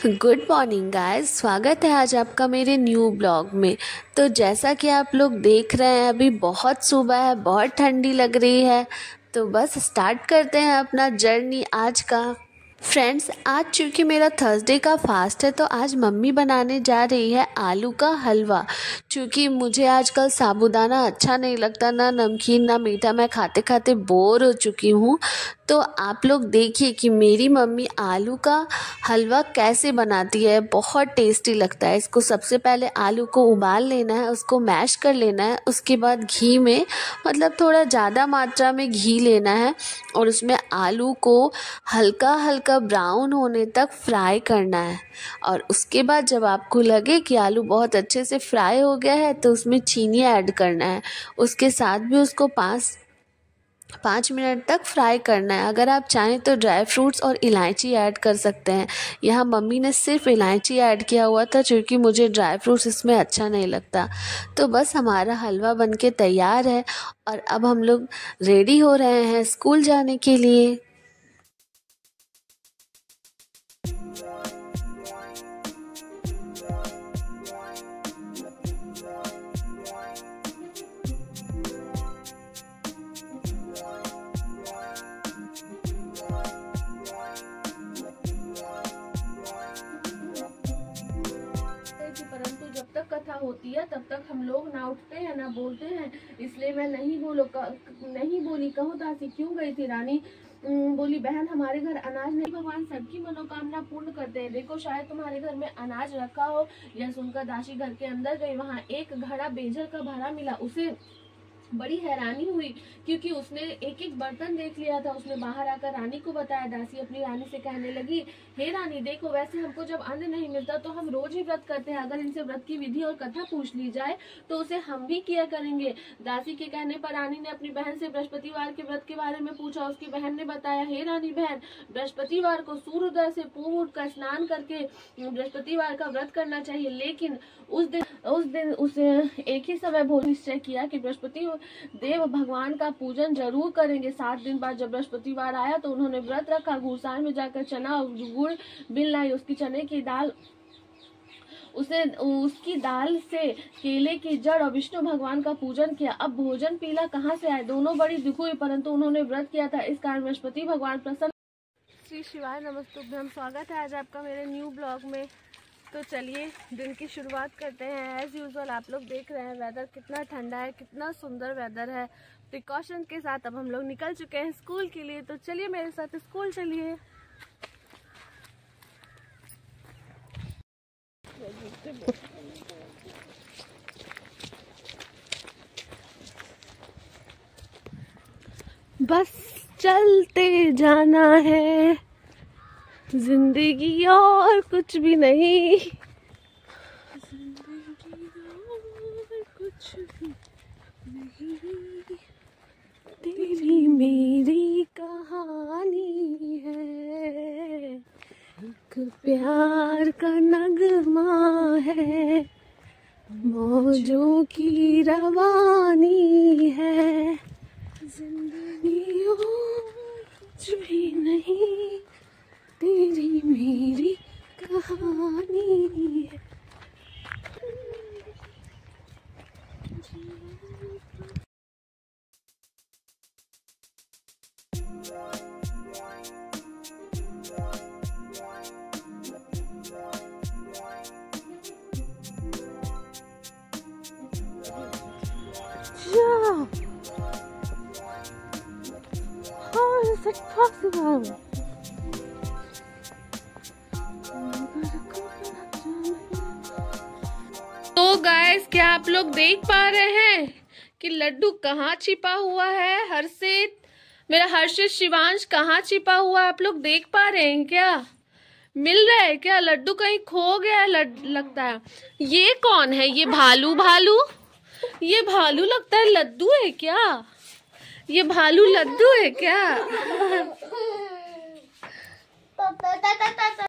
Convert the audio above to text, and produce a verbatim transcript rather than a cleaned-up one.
Good morning guys, स्वागत है आज आपका मेरे न्यू ब्लॉग में। तो जैसा कि आप लोग देख रहे हैं, अभी बहुत सुबह है, बहुत ठंडी लग रही है। तो बस स्टार्ट करते हैं अपना जर्नी आज का। फ्रेंड्स, आज चूँकि मेरा थर्सडे का फास्ट है तो आज मम्मी बनाने जा रही है आलू का हलवा। चूँकि मुझे आजकल साबूदाना अच्छा नहीं लगता, ना नमकीन ना मीठा, मैं खाते खाते बोर हो चुकी हूँ। तो आप लोग देखिए कि मेरी मम्मी आलू का हलवा कैसे बनाती है। बहुत टेस्टी लगता है। इसको सबसे पहले आलू को उबाल लेना है, उसको मैश कर लेना है। उसके बाद घी में, मतलब थोड़ा ज़्यादा मात्रा में घी लेना है और उसमें आलू को हल्का हल्का ब्राउन होने तक फ्राई करना है। और उसके बाद जब आपको लगे कि आलू बहुत अच्छे से फ्राई हो गया है तो उसमें चीनी ऐड करना है। उसके साथ भी उसको पाँच पाँच मिनट तक फ्राई करना है। अगर आप चाहें तो ड्राई फ्रूट्स और इलायची ऐड कर सकते हैं। यहाँ मम्मी ने सिर्फ इलायची ऐड किया हुआ था क्योंकि मुझे ड्राई फ्रूट्स इसमें अच्छा नहीं लगता। तो बस हमारा हलवा बनके तैयार है और अब हम लोग रेडी हो रहे हैं स्कूल जाने के लिए। परंतु जब तक कथा होती है तब तक हम लोग ना उठते हैं ना बोलते हैं, इसलिए मैं नहीं बोलो नहीं बोली। कहो दासी क्यों गई थी? रानी बोली बहन हमारे घर अनाज नहीं, भगवान सबकी मनोकामना पूर्ण करते हैं। देखो शायद तुम्हारे घर में अनाज रखा हो। यह सुनकर दासी घर के अंदर गई। वहाँ एक घड़ा बेजल का भरा मिला। उसे बड़ी हैरानी हुई क्योंकि उसने एक एक बर्तन देख लिया था। उसने बाहर आकर रानी को बताया। दासी अपनी रानी से कहने लगी, हे रानी देखो, वैसे हमको जब अन्न नहीं मिलता तो हम रोज ही व्रत करते हैं। अगर इनसे व्रत की विधि और कथा पूछ ली जाए तो उसे हम भी किया करेंगे। दासी के कहने पर रानी ने अपनी बहन से बृहस्पतिवार के व्रत के बारे में पूछा। उसकी बहन ने बताया, हे रानी बहन, बृहस्पतिवार को सूर्योदय से पूर्व उठकर स्नान करके बृहस्पतिवार का व्रत करना चाहिए। लेकिन उस दिन उस दिन उसे एक ही समय भोजन निश्चय किया कि बृहस्पति देव भगवान का पूजन जरूर करेंगे। सात दिन बाद जब बृहस्पतिवार आया तो उन्होंने व्रत रखा। घुड़साल में जाकर चना और गुड़ बिन लाई। उसकी चने की दाल उसे उसकी दाल से केले की जड़ और विष्णु भगवान का पूजन किया। अब भोजन पीला कहाँ से आए? दोनों बड़ी दुखी हुई, परंतु उन्होंने व्रत किया था, इस कारण बृहस्पति भगवान प्रसन्न। श्री शिवाय नमस्तुभ्यम। स्वागत है आज आपका मेरे न्यू ब्लॉग में। तो चलिए दिन की शुरुआत करते हैं। एज यूजुअल आप लोग देख रहे हैं वेदर कितना ठंडा है, कितना सुंदर वेदर है। प्रिकॉशन के साथ अब हम लोग निकल चुके हैं स्कूल के लिए। तो चलिए मेरे साथ स्कूल चलिए। बस चलते जाना है, जिंदगी और कुछ भी नहीं, जिंदगी और कुछ भी नहीं, तेरी मेरी कहानी है, एक प्यार का नगमा है, मौजों की रवानी है, जिंदगी और कुछ भी नहीं, तेरी मेरी कहानी है। Yeah. How is it possible? तो गाइस, क्या आप लोग देख पा रहे हैं कि लड्डू कहाँ छिपा हुआ है? हर्षित, मेरा हर्षित शिवांश कहाँ छिपा हुआ है? आप लोग देख पा रहे हैं क्या? मिल रहा है क्या? लड्डू कहीं खो गया है लगता है। ये कौन है? ये भालू भालू ये भालू लगता है। लड्डू है क्या? ये भालू लड्डू है क्या?